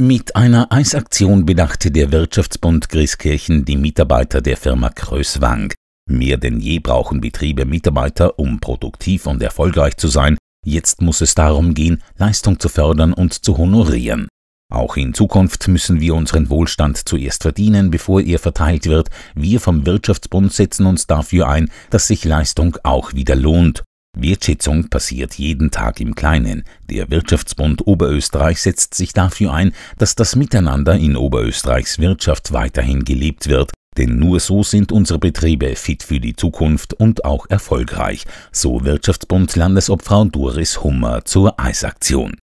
Mit einer Eisaktion bedachte der Wirtschaftsbund Grieskirchen die Mitarbeiter der Firma Kröswank. Mehr denn je brauchen Betriebe Mitarbeiter, um produktiv und erfolgreich zu sein. Jetzt muss es darum gehen, Leistung zu fördern und zu honorieren. Auch in Zukunft müssen wir unseren Wohlstand zuerst verdienen, bevor er verteilt wird. Wir vom Wirtschaftsbund setzen uns dafür ein, dass sich Leistung auch wieder lohnt. Wertschätzung passiert jeden Tag im Kleinen. Der Wirtschaftsbund Oberösterreich setzt sich dafür ein, dass das Miteinander in Oberösterreichs Wirtschaft weiterhin gelebt wird. Denn nur so sind unsere Betriebe fit für die Zukunft und auch erfolgreich, so Wirtschaftsbund Landesobfrau Doris Hummer zur Eisaktion.